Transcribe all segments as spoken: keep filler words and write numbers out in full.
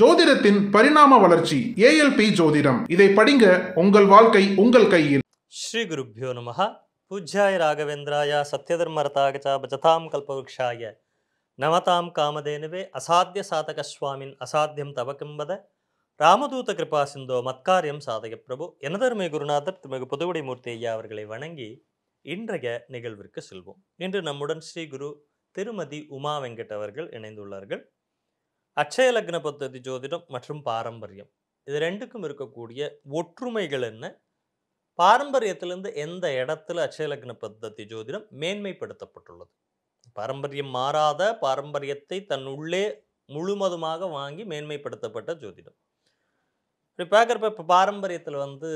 ஜோதிடத்தின் பரிணாம வளர்ச்சி ஏஎல்பி ஜோதிடம். இதை படிங்க, உங்கள் வாழ்க்கை உங்கள் கையில். ஸ்ரீ குருப்யோ நமஹ. பூஜ்யாய ராகவேந்திராய சத்யதர்மரதாய ச பஜதாம் கல்பவருக்ஷாய நமதாம் காமதேனுவே அசாத்திய சாதக சுவாமின் அசாத்தியம் தவ கிம்பத ராமதூத கிருபா சிந்தோ மத்காரியம் சாதக பிரபு. எனதருமை குருநாதர் திருமிகு புதுவுடை மூர்த்தி ஐயா அவர்களை வணங்கி இன்றைய நிகழ்விற்கு செல்வோம். இன்று நம்முடன் ஸ்ரீ குரு திருமதி உமா வெங்கட் அவர்கள் இணைந்துள்ளார்கள். அட்சய லக்ன பத்ததி ஜோதிடம் மற்றும் பாரம்பரியம், இது ரெண்டுக்கும் இருக்கக்கூடிய ஒற்றுமைகள் என்ன, பாரம்பரியத்திலிருந்து எந்த இடத்துல அட்சய லக்ன பத்ததி ஜோதிடம் மேன்மைப்படுத்தப்பட்டுள்ளது, பாரம்பரியம் மாறாத பாரம்பரியத்தை தன்னுள்ளே முழுவதுமாக வாங்கி மேன்மைப்படுத்தப்பட்ட ஜோதிடம். இப்படி பார்க்குறப்ப இப்போ பாரம்பரியத்தில் வந்து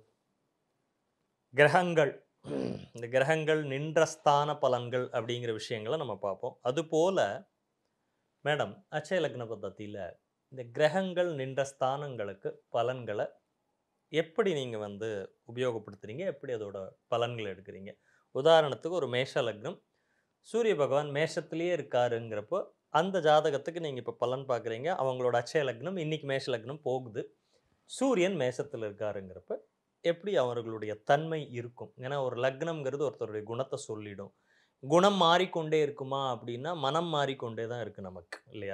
கிரகங்கள், இந்த கிரகங்கள் நின்ற ஸ்தான பலன்கள் அப்படிங்கிற விஷயங்களை நம்ம பார்ப்போம். அதுபோல் மேடம், அட்சய லக்ன பத்ததியில் இந்த கிரகங்கள் நின்ற ஸ்தானங்களுக்கு பலன்களை எப்படி நீங்கள் வந்து உபயோகப்படுத்துகிறீங்க, எப்படி அதோட பலன்களை எடுக்கிறீங்க? உதாரணத்துக்கு ஒரு மேஷ லக்னம், சூரிய பகவான் மேஷத்துலேயே இருக்காருங்கிறப்போ அந்த ஜாதகத்துக்கு நீங்கள் இப்போ பலன் பார்க்குறீங்க. அவங்களோட அட்சய லக்னம் இன்றைக்கி மேஷ லக்னம் போகுது, சூரியன் மேஷத்தில் இருக்காருங்கிறப்ப எப்படி அவர்களுடைய தன்மை இருக்கும்? ஏன்னா ஒரு லக்னம்ங்கிறது ஒருத்தருடைய குணத்தை சொல்லிடும். குணம் மாறிக்கொண்டே இருக்குமா அப்படின்னா மனம் மாறிக்கொண்டே தான் இருக்குது நமக்கு, இல்லையா?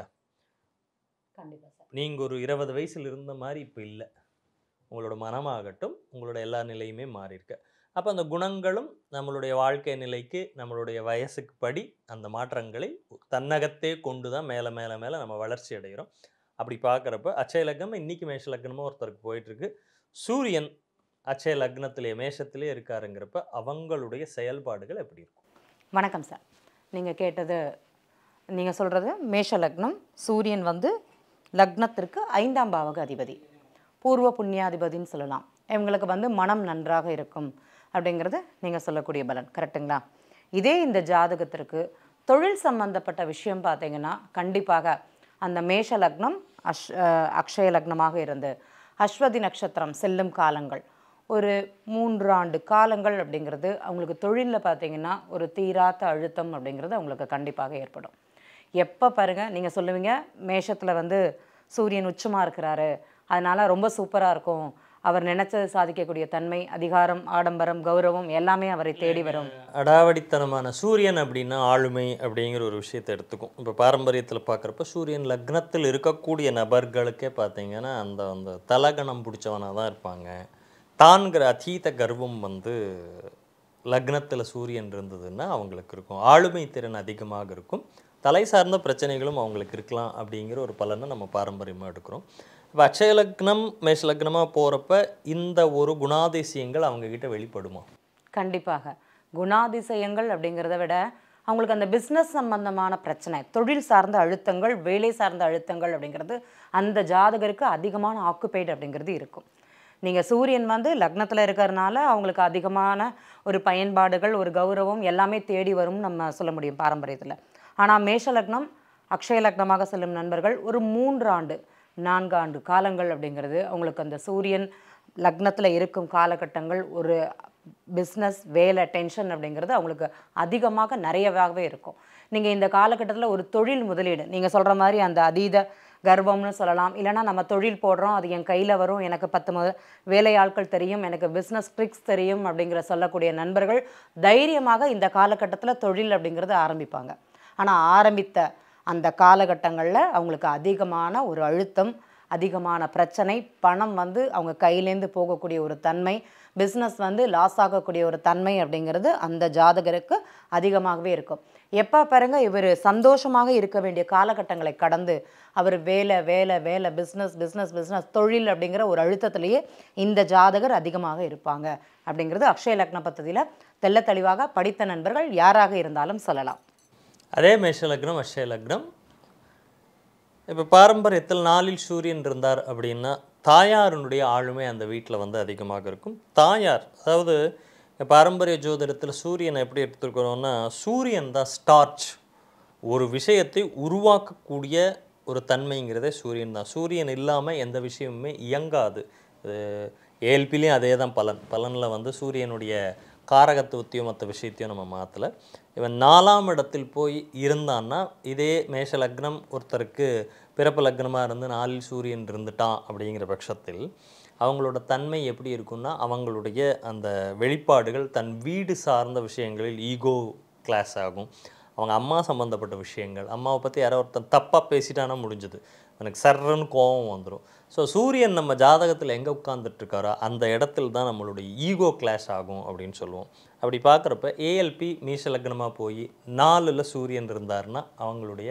கண்டிப்பாக சார். நீங்கள் ஒரு இருபது வயசில் இருந்த மாதிரி இப்போ இல்லை. உங்களோட மனமாகட்டும், உங்களோட எல்லா நிலையுமே மாறியிருக்கு. அப்போ அந்த குணங்களும் நம்மளுடைய வாழ்க்கை நிலைக்கு, நம்மளுடைய வயசுக்கு படி அந்த மாற்றங்களை தன்னகத்தே கொண்டு தான் மேலே மேலே மேலே நம்ம வளர்ச்சி அடைகிறோம். அப்படி பார்க்குறப்ப அட்சய லக்னம் இன்றைக்கி மேஷ லக்னமாக ஒருத்தருக்கு போயிட்டுருக்கு, சூரியன் அட்சய லக்னத்திலே மேஷத்திலே இருக்காருங்கிறப்ப அவங்களுடைய செயல்பாடுகள் எப்படி இருக்கும்? வணக்கம் சார். நீங்கள் கேட்டது, நீங்கள் சொல்கிறது மேஷ லக்னம், சூரியன் வந்து லக்னத்திற்கு ஐந்தாம் பாவக அதிபதி, பூர்வ புண்ணியாதிபதினு சொல்லலாம். இவங்களுக்கு வந்து மனம் நன்றாக இருக்கும் அப்படிங்கிறது நீங்கள் சொல்லக்கூடிய பலன், கரெக்டுங்களா? இதே இந்த ஜாதகத்திற்கு தொழில் சம்பந்தப்பட்ட விஷயம் பார்த்தீங்கன்னா கண்டிப்பாக அந்த மேஷ லக்னம் அஷ் அக்ஷய லக்னமாக இருந்து அஸ்வதி நட்சத்திரம் செல்லும் காலங்கள் ஒரு மூன்று ஆண்டு காலங்கள் அப்படிங்கிறது அவங்களுக்கு தொழிலில் பார்த்திங்கன்னா ஒரு தீராத்த அழுத்தம் அப்படிங்கிறது அவங்களுக்கு கண்டிப்பாக ஏற்படும். எப்போ பாருங்கள், நீங்கள் சொல்லுவீங்க மேஷத்தில் வந்து சூரியன் உச்சமாக இருக்கிறாரு, அதனால் ரொம்ப சூப்பராக இருக்கும், அவர் நினைச்சது சாதிக்கக்கூடிய தன்மை, அதிகாரம், ஆடம்பரம், கௌரவம் எல்லாமே அவரை தேடி வரும். அடாவடித்தனமான சூரியன் அப்படின்னா ஆளுமை அப்படிங்கிற ஒரு விஷயத்தை எடுத்துக்கும். இப்போ பாரம்பரியத்தில் பார்க்குறப்ப சூரியன் லக்னத்தில் இருக்கக்கூடிய நபர்களுக்கே பார்த்தீங்கன்னா அந்த அந்த தலகணம் பிடிச்சவனாக தான் இருப்பாங்க. தான்கிற அதீத கர்வம் வந்து லக்னத்தில் சூரியன் இருந்ததுன்னா அவங்களுக்கு இருக்கும். ஆளுமை திறன் அதிகமாக இருக்கும். தலை சார்ந்த பிரச்சனைகளும் அவங்களுக்கு இருக்கலாம் அப்படிங்கிற ஒரு பலனை நம்ம பாரம்பரியமாக எடுக்கிறோம். இப்போ அட்சய லக்னம் மேஷ லக்னமாக போகிறப்ப இந்த ஒரு குணாதிசயங்கள் அவங்கக்கிட்ட வெளிப்படுமா? கண்டிப்பாக குணாதிசயங்கள் அப்படிங்கிறத விட அவங்களுக்கு அந்த பிஸ்னஸ் சம்பந்தமான பிரச்சனை, தொழில் சார்ந்த அழுத்தங்கள், வேலை சார்ந்த அழுத்தங்கள் அப்படிங்கிறது அந்த ஜாதகருக்கு அதிகமான ஆக்குபைடு அப்படிங்கிறது இருக்கும். நீங்கள் சூரியன் வந்து லக்னத்தில் இருக்கிறதுனால அவங்களுக்கு அதிகமான ஒரு பயன்பாடுகள், ஒரு கௌரவம் எல்லாமே தேடி வரும்னு நம்ம சொல்ல முடியும் பாரம்பரியத்தில். ஆனால் மேஷ லக்னம் அக்ஷய லக்னமாக செல்லும் நண்பர்கள் ஒரு மூன்று ஆண்டு நான்கு ஆண்டு காலங்கள் அப்படிங்கிறது அவங்களுக்கு அந்த சூரியன் லக்னத்தில் இருக்கும் காலகட்டங்கள் ஒரு பிஸ்னஸ், வேலை, டென்ஷன் அப்படிங்கிறது அவங்களுக்கு அதிகமாக நிறையவாகவே இருக்கும். நீங்கள் இந்த காலகட்டத்தில் ஒரு தொழில் முதலீடு, நீங்கள் சொல்கிற மாதிரி அந்த அதீத கர்வம்னு சொல்லலாம், இல்லைனா நம்ம தொழில் போடுறோம், அது என் கையில் வரும், எனக்கு பத்து மு வேலையாட்கள் தெரியும், எனக்கு பிஸ்னஸ் ட்ரிக்ஸ் தெரியும் அப்படிங்கிற சொல்லக்கூடிய நண்பர்கள் தைரியமாக இந்த காலகட்டத்தில் தொழில் அப்படிங்கிறது ஆரம்பிப்பாங்க. ஆனால் ஆரம்பித்த அந்த காலகட்டங்களில் அவங்களுக்கு அதிகமான ஒரு அழுத்தம், அதிகமான பிரச்சனை, பணம் வந்து அவங்க கையிலேருந்து போகக்கூடிய ஒரு தன்மை, பிஸ்னஸ் வந்து லாஸ் ஆகக்கூடிய ஒரு தன்மை அப்படிங்கிறது அந்த ஜாதகருக்கு அதிகமாகவே இருக்கும். எப்போ பாருங்க இவர் சந்தோஷமாக இருக்க வேண்டிய காலகட்டங்களை கடந்து அவர் வேலை வேலை வேலை பிஸ்னஸ் பிஸ்னஸ் பிஸ்னஸ் தொழில் அப்படிங்கிற ஒரு அழுத்தத்திலேயே இந்த ஜாதகர் அதிகமாக இருப்பாங்க அப்படிங்கிறது அக்ஷய லக்ன பத்ததியில் தெள்ள தெளிவாக படித்த நண்பர்கள் யாராக இருந்தாலும் சொல்லலாம். அதே மேஷ லக்னம் அக்ஷய லக்னம், இப்போ பாரம்பரியத்தில் நாளில் சூரியன் இருந்தார் அப்படின்னா தாயாருடைய ஆளுமை அந்த வீட்டில் வந்து அதிகமாக இருக்கும். தாயார், அதாவது பாரம்பரிய ஜோதிடத்தில் சூரியனை எப்படி எடுத்துருக்கிறோன்னா, சூரியன் தான் ஸ்டார்ச், ஒரு விஷயத்தை உருவாக்கக்கூடிய ஒரு தன்மைங்கிறதே சூரியன் தான். சூரியன் இல்லாமல் எந்த விஷயமுமே இயங்காது. ஏஎல்பிலையும் அதே தான் பலன். பலனில் வந்து சூரியனுடைய காரகத்துவத்தையும் மற்ற விஷயத்தையும் நம்ம மாற்றலை. இவன் நாலாம் இடத்தில் போய் இருந்தான்னா, இதே மேஷ லக்னம் ஒருத்தருக்கு பிறப்பு லக்னமாக இருந்து நாளில் சூரியன் இருந்துட்டான் அப்படிங்கிற பட்சத்தில் அவங்களோட தன்மை எப்படி இருக்குன்னா, அவங்களுடைய அந்த வெளிப்பாடுகள் தன் வீடு சார்ந்த விஷயங்களில் ஈகோ கிளாஸ் ஆகும். அவங்க அம்மா சம்மந்தப்பட்ட விஷயங்கள், அம்மாவை பற்றி யாரோ ஒருத்தன் தப்பாக பேசிட்டானா முடிஞ்சது, எனக்கு சர்றன்னு கோபம் வந்துடும். ஸோ சூரியன் நம்ம ஜாதகத்தில் எங்கே உட்கார்ந்துட்டுருக்காரோ அந்த இடத்துல தான் நம்மளுடைய ஈகோ கிளாஸ் ஆகும் அப்படின்னு சொல்லுவோம். அப்படி பார்க்குறப்ப ஏஎல்பி மீஷ லக்னமாக போய் நாலில் சூரியன் இருந்தார்னா அவங்களுடைய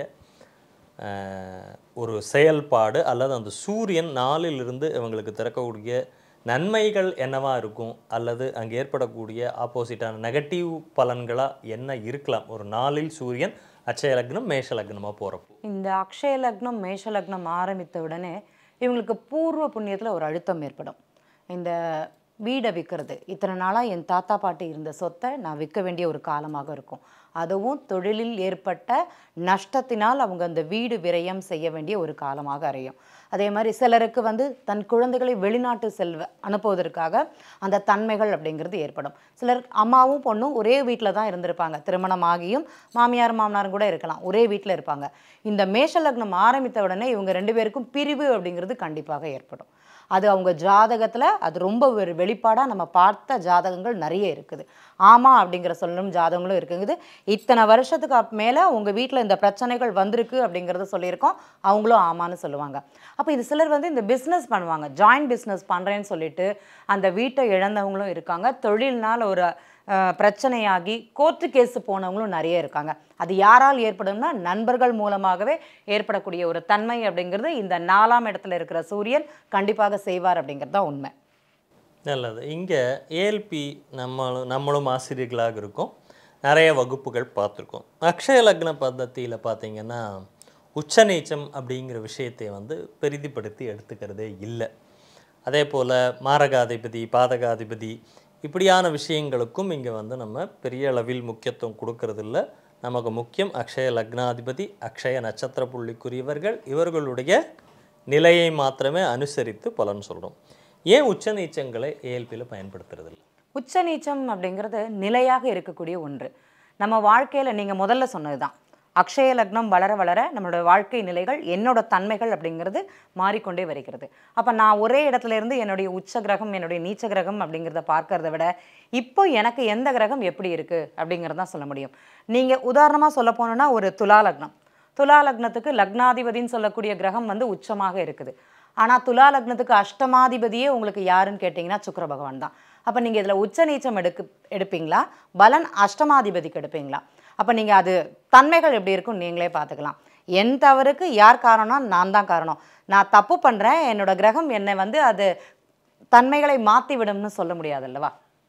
ஒரு செயல்பாடு அல்லது அந்த சூரியன் நாலிலிருந்து இவங்களுக்கு திறக்கக்கூடிய நன்மைகள் என்னவா இருக்கும், அல்லது அங்கே ஏற்படக்கூடிய ஆப்போசிட்டான நெகட்டிவ் பலன்களாக என்ன இருக்கலாம் ஒரு நாளில் சூரியன் அட்சய லக்னம் மேஷ லக்னமாக போகிறப்போ. இந்த அக்ஷய லக்னம் மேஷ லக்னம் ஆரம்பித்த உடனே இவங்களுக்கு பூர்வ புண்ணியத்தில் ஒரு அழுத்தம் ஏற்படும். இந்த வீடை விற்கிறது, இத்தனை நாளாக என் தாத்தா பாட்டி இருந்த சொத்தை நான் விற்க வேண்டிய ஒரு காலமாக இருக்கும். அதுவும் தொழிலில் ஏற்பட்ட நஷ்டத்தினால் அவங்க அந்த வீடு விரயம் செய்ய வேண்டிய ஒரு காலமாக அறியும். அதே மாதிரி சிலருக்கு வந்து தன் குழந்தைகளை வெளிநாட்டு செல்வ அனுப்புவதற்காக அந்த தன்மைகள் அப்படிங்கிறது ஏற்படும். சிலர் அம்மாவும் பொண்ணும் ஒரே வீட்டில் தான் இருந்திருப்பாங்க, திருமணம் ஆகியும் மாமியார் மாமனாரும் கூட இருக்கலாம், ஒரே வீட்டில் இருப்பாங்க. இந்த மேஷ லக்னம் ஆரம்பித்த உடனே இவங்க ரெண்டு பேருக்கும் பிரிவு அப்படிங்கிறது கண்டிப்பாக ஏற்படும். அது அவங்க ஜாதகத்தில் அது ரொம்ப ஒரு வெளிப்பாடாக நம்ம பார்த்த ஜாதகங்கள் நிறைய இருக்குது. ஆமாம் அப்படிங்கிற சொல்லும் ஜாதகங்களும் இருக்குங்குது. இத்தனை வருஷத்துக்கு அப் மேலே உங்கள் வீட்டில் இந்த பிரச்சனைகள் வந்திருக்கு அப்படிங்கிறத சொல்லியிருக்கோம், அவங்களும் ஆமான்னு சொல்லுவாங்க. அப்போ இது சிலர் வந்து இந்த பிஸ்னஸ் பண்ணுவாங்க, ஜாயின்ட் பிஸ்னஸ் பண்ணுறேன்னு சொல்லிட்டு அந்த வீட்டை இழந்தவங்களும் இருக்காங்க. தொழில்னால் ஒரு பிரச்சனையாகி கோர்ட்டு கேஸு போனவங்களும் நிறைய இருக்காங்க. அது யாரால் ஏற்படும்னா நண்பர்கள் மூலமாகவே ஏற்படக்கூடிய ஒரு தன்மை அப்படிங்கிறது இந்த நாலாம் இடத்துல இருக்கிற சூரியன் கண்டிப்பாக செய்வார் அப்படிங்கிறது தான் உண்மை. நல்லது. இங்கே ஏஎல்பி நம்மளும் நம்மளும் ஆசிரியர்களாக இருக்கோம், நிறைய வகுப்புகள் பார்த்துருக்கோம். அக்ஷய லக்ன பద్ధதியில் பார்த்திங்கன்னா உச்சநீச்சம் அப்படிங்கிற விஷயத்தை வந்து பெரிதிப்படுத்தி எடுத்துக்கிறதே இல்லை. அதே போல் மாரகாதிபதி பாதகாதிபதி இப்படியான விஷயங்களுக்கும் இங்கே வந்து நம்ம பெரிய அளவில் முக்கியத்துவம் கொடுக்கறதில்ல. நமக்கு முக்கியம் அக்ஷய லக்னாதிபதி, அக்ஷய நட்சத்திர புள்ளிக்குரியவர்கள், இவர்களுடைய நிலையை மாத்திரமே அனுசரித்து பலன் சொல்கிறோம். ஏன் உச்ச நீச்சங்களை ஏஎல்பியில் பயன்படுத்துறதில்ல? உச்ச நீச்சம் அப்படிங்கிறது நிலையாக இருக்கக்கூடிய ஒன்று. நம்ம வாழ்க்கையில் நீங்கள் முதல்ல சொன்னது தான், அக்ஷய லக்னம் வளர வளர நம்மளோட வாழ்க்கை நிலைகள் என்னோட தன்மைகள் அப்படிங்கிறது மாறிக்கொண்டே வருகிறது. அப்போ நான் ஒரே இடத்துல இருந்து என்னுடைய உச்ச கிரகம் என்னுடைய நீச்ச கிரகம் அப்படிங்கிறத பார்க்கறத விட இப்போ எனக்கு எந்த கிரகம் எப்படி இருக்குது அப்படிங்கிறது தான் சொல்ல முடியும். நீங்கள் உதாரணமாக சொல்ல போனோன்னா ஒரு துலா லக்னம், துலா லக்னத்துக்கு லக்னாதிபதினு சொல்லக்கூடிய கிரகம் வந்து உச்சமாக இருக்குது. ஆனால் துலா லக்னத்துக்கு அஷ்டமாதிபதியே உங்களுக்கு யாருன்னு கேட்டிங்கன்னா சுக்கிர பகவான் தான். அப்போ நீங்கள் இதில் உச்ச நீச்சம் எடுக்கு எடுப்பீங்களா பலன் அஷ்டமாதிபதிக்கு எடுப்பீங்களா? அப்போ நீங்கள் அது தன்மைகள் எப்படி இருக்குன்னு நீங்களே பார்த்துக்கலாம். என் தவறுக்கு யார் காரணம்? நான் தான் காரணம். நான் தப்பு பண்ணுறேன், என்னோட கிரகம் என்னை வந்து அது தன்மைகளை மாற்றி விடும்னு சொல்ல முடியாது அல்லவா?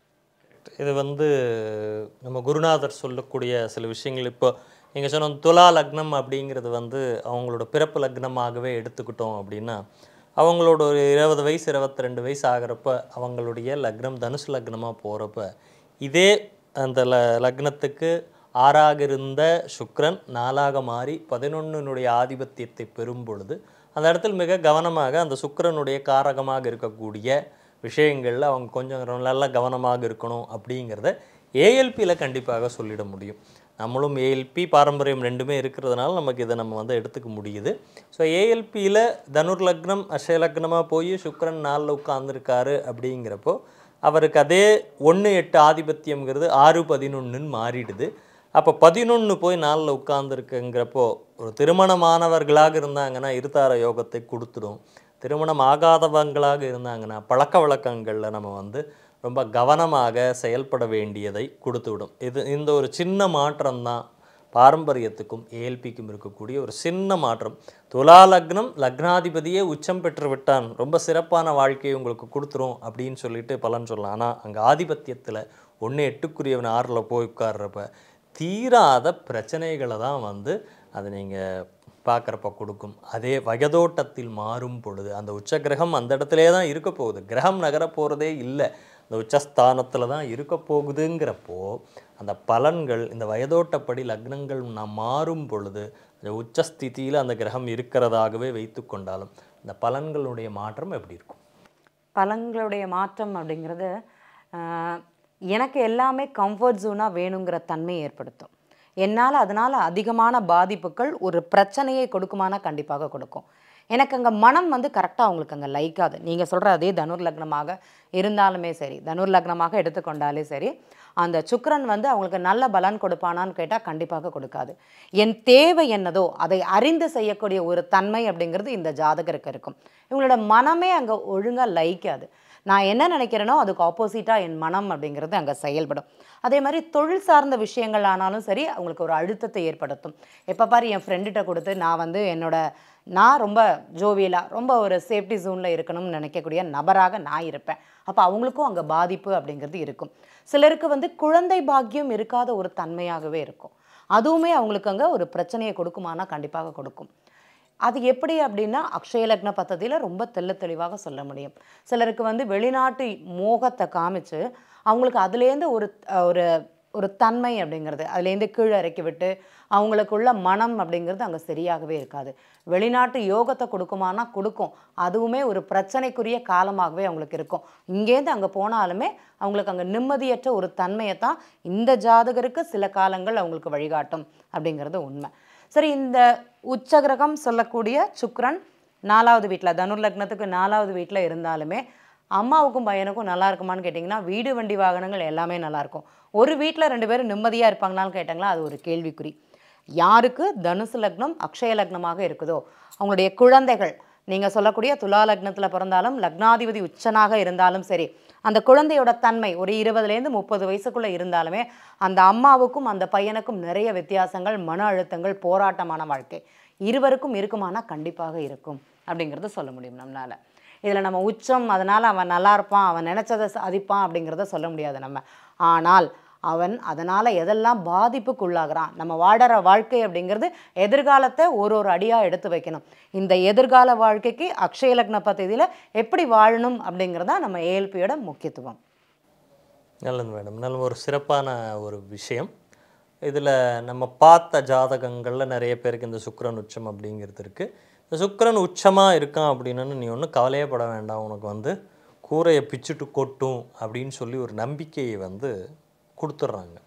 இது வந்து நம்ம குருநாதர் சொல்லக்கூடிய சில விஷயங்கள். இப்போ நீங்கள் சொன்ன துலா லக்னம் அப்படிங்கிறது வந்து அவங்களோட பிறப்பு லக்னமாகவே எடுத்துக்கிட்டோம் அப்படின்னா, அவங்களோட ஒரு இருபது வயசு இருபத்தி ரெண்டு வயசு ஆகிறப்ப அவங்களுடைய லக்னம் தனுசு லக்னமாக போகிறப்ப இதே அந்த ல லக்னத்துக்கு ஆறாக இருந்த சுக்கிரன் நாலாக மாறி பதினொன்னுடைய ஆதிபத்தியத்தை பெறும் பொழுது அந்த இடத்துல மிக கவனமாக அந்த சுக்கிரனுடைய காரகமாக இருக்கக்கூடிய விஷயங்களில் அவங்க கொஞ்சம் நல்லா கவனமாக இருக்கணும் அப்படிங்கிறத ஏஎல்பியில் கண்டிப்பாக சொல்லிட முடியும். நம்மளும் ஏஎல்பி பாரம்பரியம் ரெண்டுமே இருக்கிறதுனால நமக்கு இதை நம்ம வந்து எடுத்துக்க முடியுது. ஸோ ஏஎல்பியில் தனுர் லக்னம் அக்ஷய லக்னமாக போய் சுக்கிரன் நாளில் உட்கார்ந்துருக்காரு அப்படிங்கிறப்போ அவருக்கு அதே ஒன்று எட்டு ஆதிபத்தியம்ங்கிறது ஆறு பதினொன்றுன்னு மாறிடுது. அப்போ பதினொன்று போய் நாளில் உட்கார்ந்துருக்குங்கிறப்போ ஒரு திருமணமானவர்களாக இருந்தாங்கன்னா இருதார யோகத்தை கொடுத்துடும். திருமணம் ஆகாதவங்களாக இருந்தாங்கன்னா பழக்க வழக்கங்களில் நம்ம வந்து ரொம்ப கவனமாக செயல்பட வேண்டியதை கொடுத்து விடும். இது இந்த ஒரு சின்ன மாற்றம் தான் பாரம்பரியத்துக்கும் ஏஎல்பிக்கும் இருக்கக்கூடிய ஒரு சின்ன மாற்றம். துலா லக்னம் லக்னாதிபதியே உச்சம் பெற்று விட்டான், ரொம்ப சிறப்பான வாழ்க்கையை உங்களுக்கு கொடுத்துரும் அப்படின்னு சொல்லிட்டு பலன் சொல்லலாம். ஆனால் அங்கே ஆதிபத்தியத்தில் ஒன்று எட்டுக்குரியவன் ஆறில் போய் உட்கார்றப்ப தீராத பிரச்சனைகளை தான் வந்து அதை நீங்கள் பார்க்குறப்ப கொடுக்கும். அதே வயதோட்டத்தில் மாறும் பொழுது அந்த உச்ச கிரகம் அந்த இடத்துலே தான் இருக்க போகுது, கிரகம் நகர போகிறதே இல்லை, அந்த உச்சஸ்தானத்தில் தான் இருக்க போகுதுங்கிறப்போ அந்த பலன்கள் இந்த வயதோட்டப்படி லக்னங்கள் நாம் மாறும் பொழுது அந்த உச்சஸ்திதியில் அந்த கிரகம் இருக்கிறதாகவே வைத்து கொண்டாலும் இந்த பலன்களுடைய மாற்றம் எப்படி இருக்கும்? பலன்களுடைய மாற்றம் அப்படிங்கிறது எனக்கு எல்லாமே கம்ஃபர்ட் ஜோனாக வேணுங்கிற தன்மையை ஏற்படுத்தும். என்னால் அதனால் அதிகமான பாதிப்புகள் ஒரு பிரச்சனையை கொடுக்குமானா கண்டிப்பாக கொடுக்கும். எனக்கு அங்கே மனம் வந்து கரெக்டாக அவங்களுக்கு அங்கே லைக்காது. நீங்கள் சொல்கிற அதே தனுர் லக்னமாக இருந்தாலுமே சரி, தனுர் லக்னமாக எடுத்துக்கொண்டாலே சரி, அந்த சுக்கிரன் வந்து அவங்களுக்கு நல்ல பலன் கொடுப்பானான்னு கேட்டால் கண்டிப்பாக கொடுக்காது. என் தேவை என்னதோ அதை அறிந்து செய்யக்கூடிய ஒரு தன்மை அப்படிங்கிறது இந்த ஜாதகருக்கு இருக்கும். இவங்களோட மனமே அங்கே ஒழுங்காக லைக்காது. நான் என்ன நினைக்கிறேனோ அதுக்கு ஆப்போசிட்டாக என் மனம் அப்படிங்கிறது அங்கே செயல்படும். அதே மாதிரி தொழில் சார்ந்த விஷயங்கள் ஆனாலும் சரி அவங்களுக்கு ஒரு அழுத்தத்தை ஏற்படுத்தும். எப்போ பாரு என் ஃப்ரெண்டுகிட்ட கொடுத்து நான் வந்து என்னோட நான் ரொம்ப ஜோவியலாக ரொம்ப ஒரு சேஃப்டி ஜோனில் இருக்கணும்னு நினைக்கக்கூடிய நபராக நான் இருப்பேன். அப்போ அவங்களுக்கும் அங்கே பாதிப்பு அப்படிங்கிறது இருக்கும். சிலருக்கு வந்து குழந்தை பாக்கியம் இருக்காத ஒரு தன்மையாகவே இருக்கும். அதுவுமே அவங்களுக்கு அங்கே ஒரு பிரச்சனையை கொடுக்குமானா கண்டிப்பாக கொடுக்கும். அது எப்படி அப்படின்னா அக்ஷய லக்ன பத்ததியில் ரொம்ப தெள்ள தெளிவாக சொல்ல முடியும். சிலருக்கு வந்து வெளிநாட்டு மோகத்தை காமிச்சு அவங்களுக்கு அதுலேருந்து ஒரு ஒரு ஒரு தன்மை அப்படிங்கிறது அதுலேருந்து கீழே இறக்கி விட்டு அவங்களுக்குள்ள மனம் அப்படிங்கிறது அங்கே சரியாகவே இருக்காது. வெளிநாட்டு யோகத்தை கொடுக்குமானா கொடுக்கும். அதுவுமே ஒரு பிரச்சனைக்குரிய காலமாகவே அவங்களுக்கு இருக்கும். இங்கேருந்து அங்கே போனாலுமே அவங்களுக்கு அங்கே நிம்மதியற்ற ஒரு தன்மையை தான் இந்த ஜாதகருக்கு சில காலங்கள் அவங்களுக்கு வழிகாட்டும் அப்படிங்கிறது உண்மை. சரி, இந்த உச்சகிரகம் சொல்லக்கூடிய சுக்கிரன் நாலாவது வீட்டில் தனுர் லக்னத்துக்கு நாலாவது வீட்டில் இருந்தாலுமே அம்மாவுக்கும் பையனுக்கும் நல்லா இருக்குமான்னு கேட்டிங்கன்னா வீடு வண்டி வாகனங்கள் எல்லாமே நல்லாயிருக்கும். ஒரு வீட்டில் ரெண்டு பேரும் நிம்மதியாக இருப்பாங்களான்னு கேட்டாங்களா அது ஒரு கேள்விக்குறி. யாருக்கு தனுசு லக்னம் அக்ஷய லக்னமாக இருக்குதோ அவங்களுடைய குழந்தைகள் நீங்கள் சொல்லக்கூடிய துலா லக்னத்தில் பிறந்தாலும் லக்னாதிபதி உச்சனாக இருந்தாலும் சரி, அந்த குழந்தையோட தன்மை ஒரு இருபதுலேருந்து முப்பது வயசுக்குள்ளே இருந்தாலுமே அந்த அம்மாவுக்கும் அந்த பையனுக்கும் நிறைய வித்தியாசங்கள், மன அழுத்தங்கள், போராட்டமான வாழ்க்கை இருவருக்கும் இருக்குமானா கண்டிப்பாக இருக்கும் அப்படிங்கிறத சொல்ல முடியும் நம்மளால். இதில் நம்ம உச்சம் அதனால் அவன் நல்லா இருப்பான், அவன் நினச்சதை சாதிப்பான் அப்படிங்கிறத சொல்ல முடியாது நம்ம. ஆனால் அவன் அதனால் எதெல்லாம் பாதிப்புக்குள்ளாகிறான், நம்ம வாடுற வாழ்க்கை அப்படிங்கிறது எதிர்காலத்தை ஒரு ஒரு அடியாக எடுத்து வைக்கணும். இந்த எதிர்கால வாழ்க்கைக்கு அக்ஷய லக்ன பத்ததியில் எப்படி வாழணும் அப்படிங்கிறதா நம்ம ஏஎல்பியோட முக்கியத்துவம். நல்லது மேடம், நல்ல ஒரு சிறப்பான ஒரு விஷயம். இதில் நம்ம பார்த்த ஜாதகங்களில் நிறைய பேருக்கு இந்த சுக்கிரன் உச்சம் அப்படிங்கிறது இருக்குது. இந்த சுக்கிரன் உச்சமாக இருக்கான் அப்படின்னு நீ ஒன்றும் கவலையே பட வேண்டாம், உனக்கு வந்து கூரையை பிச்சுட்டு கொட்டும் அப்படின்னு சொல்லி ஒரு நம்பிக்கையை வந்து கொடுத்துட்றாங்க.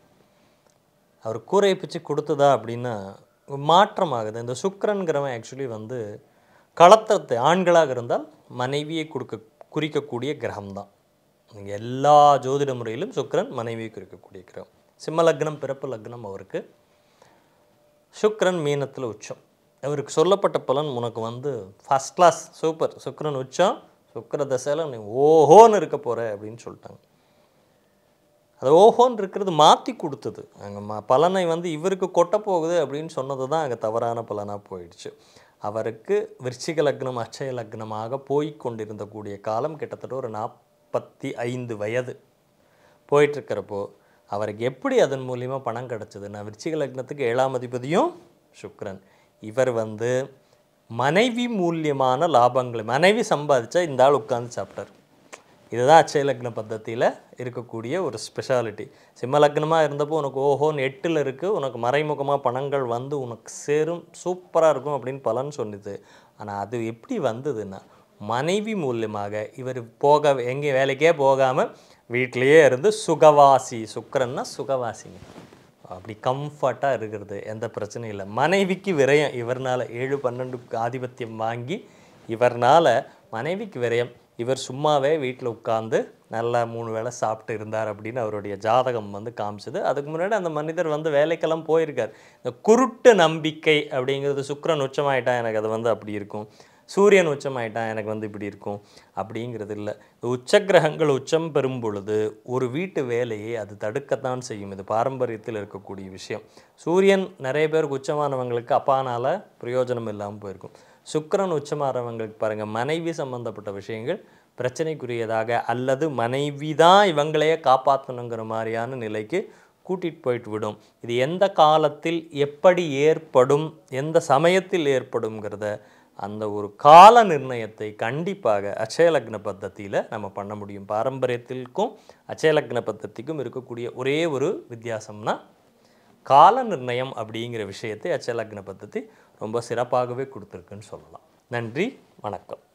அவர் கூரையை பிச்சு கொடுத்ததா அப்படின்னா மாற்றம் ஆகுது. இந்த சுக்கிரன்கிறவன் ஆக்சுவலி வந்து களத்திரத்தை ஆண்களாக இருந்தால் மனைவியை கொடுக்க குறிக்கக்கூடிய கிரகம்தான். நீங்கள் எல்லா ஜோதிட முறையிலும் சுக்கிரன் மனைவியை குறிக்கக்கூடிய கிரகம். சிம்ம லக்னம் பிறப்பு லக்னம் அவருக்கு. சுக்கிரன் மீனத்தில் உச்சம். அவருக்கு சொல்லப்பட்ட பலன் உனக்கு வந்து ஃபஸ்ட் கிளாஸ் சூப்பர், சுக்கிரன் உச்சம், சுக்கிர தசையில் நீ ஓஹோன்னு இருக்க போகிற அப்படின்னு சொல்லிட்டாங்க. அது ஓஹோன்னு இருக்கிறது மாற்றி கொடுத்தது. அங்கே ம பலனை வந்து இவருக்கு கொட்ட போகுது அப்படின்னு சொன்னது தான் அங்கே தவறான பலனாக போயிடுச்சு. அவருக்கு விருச்சிக லக்னம் அட்சய லக்னமாக போய் கொண்டிருந்த கூடிய காலம் கிட்டத்தட்ட ஒரு நாற்பத்தி ஐந்து வயது போயிட்டுருக்கிறப்போ அவருக்கு எப்படி அதன் மூலியமாக பணம் கிடச்சிதுன்னா, விருச்சிக லக்னத்துக்கு ஏழாம் அதிபதியும் சுக்கிரன். இவர் வந்து மனைவி மூலியமான லாபங்களை மனைவி சம்பாதிச்சா இந்த ஆள் உட்காந்து சாப்பிட்டார். இதுதான் அட்சய லக்ன பద్ధதியில் இருக்கக்கூடிய ஒரு ஸ்பெஷாலிட்டி. சிம்ம லக்னமாக இருந்தப்போ உனக்கு ஓஹோன்னு எட்டில் இருக்குது, உனக்கு மறைமுகமாக பணங்கள் வந்து உனக்கு சேரும், சூப்பராக இருக்கும் அப்படின்னு பலன் சொன்னிது. ஆனால் அது எப்படி வந்ததுன்னா மனைவி மூலியமாக இவர் போக எங்கே வேலைக்கே போகாமல் வீட்டிலையே இருந்து சுகவாசி, சுக்கிரன்னா சுகவாசிங்க, அப்படி கம்ஃபர்ட்டாக இருக்கிறது, எந்த பிரச்சனையும் இல்லை. மனைவிக்கு விரயம் இவர்னால் ஏழு பன்னெண்டு ஆதிபத்தியம் வாங்கி இவர்னால் மனைவிக்கு விரயம். இவர் சும்மாவே வீட்டில் உட்காந்து நல்லா மூணு வேளை சாப்பிட்டு இருந்தார் அப்படின்னு அவருடைய ஜாதகம் வந்து காமிச்சது. அதுக்கு முன்னாடி அந்த மனிதர் வந்து வேலைக்கெல்லாம் போயிருக்கார். இந்த குருட்டு நம்பிக்கை அப்படிங்கிறது சுக்கிரன் உச்சமாயிட்டான் எனக்கு அது வந்து அப்படி இருக்கும், சூரியன் உச்சமாயிட்டான் எனக்கு வந்து இப்படி இருக்கும் அப்படிங்கிறது இல்லை. உச்சக்கிரகங்கள் உச்சம் பெறும் பொழுது ஒரு வீட்டு வேலையை அது தடுக்கத்தான் செய்யும். இது பாரம்பரியத்தில் இருக்கக்கூடிய விஷயம். சூரியன் நிறைய பேருக்கு உச்சமானவங்களுக்கு அப்பானால் பிரயோஜனம் இல்லாமல் போயிருக்கும். சுக்கிரன் உச்சமானவங்களுக்கு பாருங்கள், மனைவி சம்பந்தப்பட்ட விஷயங்கள் பிரச்சனைக்குரியதாக அல்லது மனைவி தான் இவங்களையே காப்பாற்றணுங்கிற மாதிரியான நிலைக்கு கூட்டிகிட்டு போயிட்டு விடும். இது எந்த காலத்தில் எப்படி ஏற்படும், எந்த சமயத்தில் ஏற்படும்ங்கிறத அந்த ஒரு கால நிர்ணயத்தை கண்டிப்பாக அட்சய லக்ன பద్ధதியில் நம்ம பண்ண முடியும். பாரம்பரியத்திற்கும் அட்சய லக்ன பద్ధதிக்கும் இருக்கக்கூடிய ஒரே ஒரு வித்தியாசம்னா கால நிர்ணயம் அப்படிங்கிற விஷயத்தை அட்சய லக்ன பద్ధதி ரொம்ப சிறப்பாகவே கொடுத்துருக்குன்னு சொல்லலாம். நன்றி, வணக்கம்.